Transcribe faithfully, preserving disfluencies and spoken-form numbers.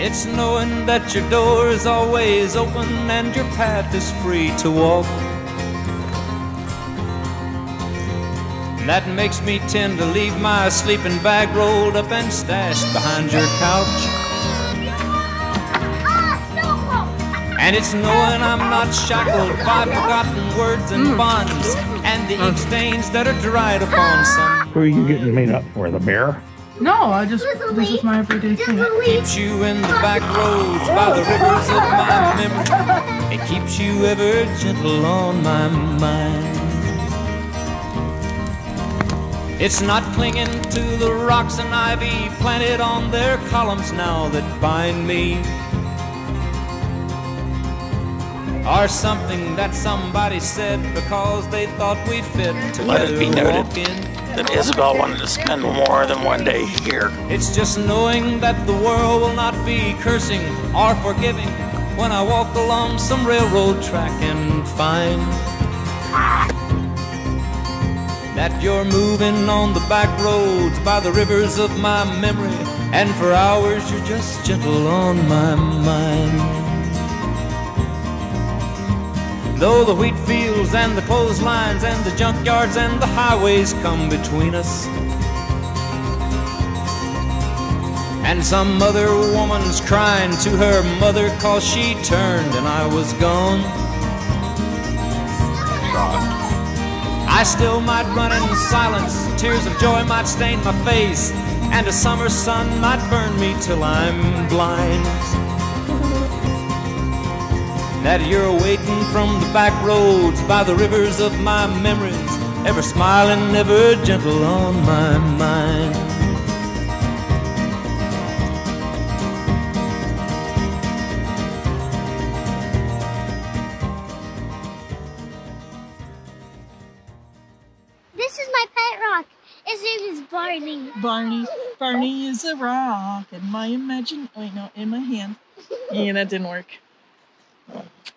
It's knowing that your door is always open and your path is free to walk. That makes me tend to leave my sleeping bag rolled up and stashed behind your couch. And it's knowing I'm not shackled by forgotten words and bonds and the ink stains that are dried upon some. Who are you getting made up for, the bear? No, I just, this is my everyday thing. It keeps you in the back roads by the rivers of my memory. It keeps you ever gentle on my mind. It's not clinging to the rocks and ivy planted on their columns now that bind me, or something that somebody said because they thought we fit together. Let it be noted walking. that Isabel wanted to spend more than one day here. It's just knowing that the world will not be cursing or forgiving when I walk along some railroad track and find that you're moving on the back roads by the rivers of my memory, and for hours you're just gentle on my mind. Though the wheat fields and the clotheslines and the junkyards and the highways come between us, and some other woman's crying to her mother 'cause she turned and I was gone, I still might run in silence, tears of joy might stain my face, and a summer sun might burn me till I'm blind. That you're waiting from the back roads by the rivers of my memories, ever smiling, ever gentle on my mind. This is my pet rock. His name is Barney. Barney. Barney is a rock in my imagine. Wait, no, in my hand. Yeah, that didn't work.